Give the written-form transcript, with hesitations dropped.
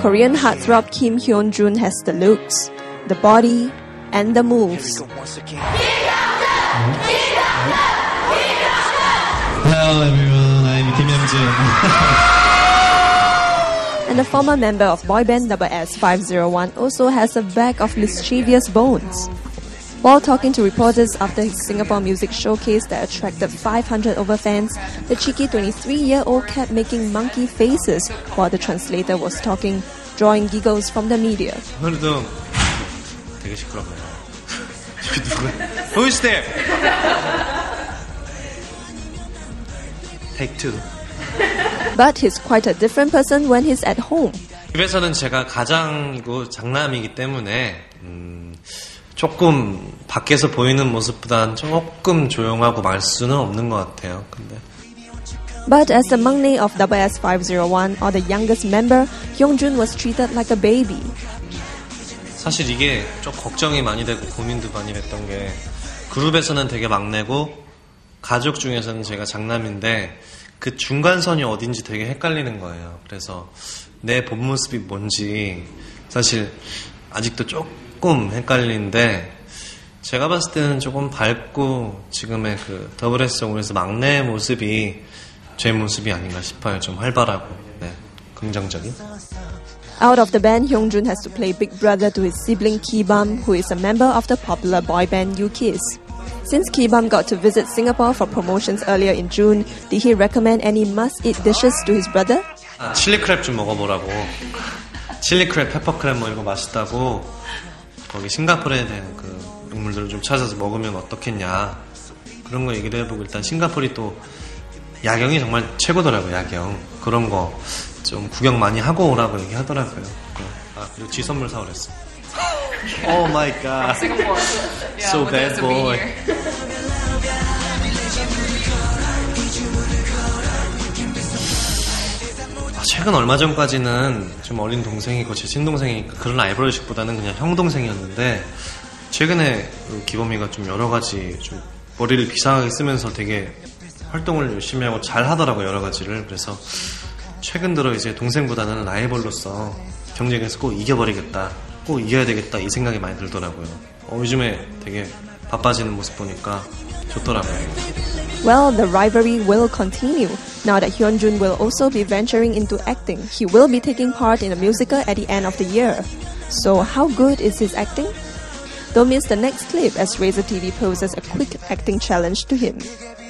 Korean heartthrob Kim Hyun-jun has the looks, the body, and the moves. Hello everyone, I'm Kim Hyun-jun. And the former member of boy band S501 also has a bag of mischievous bones. While talking to reporters after his Singapore music showcase that attracted 500 over fans, the cheeky 23-year-old kept making monkey faces while the translator was talking, drawing giggles from the media. 오늘도 되게 시끄럽네요. Who's there? Take two. But he's quite a different person when he's at home. 집에서는 제가 가장이고 장남이기 때문에 조금 밖에서 보이는 모습보다는 조금 조용하고 말수는 없는 것 같아요. 근데. But as the maknae of S501 or the youngest member, Hyun-jun was treated like a baby. 사실 이게 좀 걱정이 많이 되고 고민도 많이 됐던 게 그룹에서는 되게 막내고 가족 중에서는 제가 장남인데 그 중간선이 어딘지 되게 헷갈리는 거예요. 그래서 내 본 모습이 뭔지 사실 아직도 조금 헷갈리는데 제가 봤을 때는 조금 밝고 지금의 그 S501에서 막내의 모습이 제 모습이 아닌가 싶어요. 좀 활발하고 네, 긍정적인. Out of the band, Hyun-jun has to play big brother to his sibling Ki-bum, who is a member of the popular boy band U-Kiss. Since Ki-bum got to visit Singapore for promotions earlier in June, did he recommend any must-eat dishes to his brother? 칠리 크랩 좀 먹어보라고. 칠리 크랩, 페퍼 크랩 뭐 이런 거 맛있다고 거기 싱가포르에 대한 그 음물들을 좀 찾아서 먹으면 어떻겠냐 그런 거 얘기를 해보고 일단 싱가포르이 또 야경이 정말 최고더라고요. 야경 그런 거 좀 구경 많이 하고 오라고 얘기하더라고요. 아 그리고 쥐 선물 사오랬어. Oh my god. So bad boy. 최근 얼마 전까지는 좀 어린 동생이고 제 친동생이니까 그런 라이벌식보다는 그냥 형 동생이었는데 최근에 그 기범이가 좀 여러 가지 좀 머리를 비상하게 쓰면서 되게 활동을 열심히 하고 잘 하더라고요. 여러 가지를. 그래서 최근 들어 이제 동생보다는 라이벌로서 경쟁에서 꼭 이겨버리겠다. 꼭 이겨야 되겠다. 이 생각이 많이 들더라고요. 요즘에 되게 바빠지는 모습 보니까 좋더라고요. Well, the rivalry will continue. Now that Hyun-jun will also be venturing into acting, he will be taking part in a musical at the end of the year. So how good is his acting? Don't miss the next clip as Razor TV poses a quick acting challenge to him.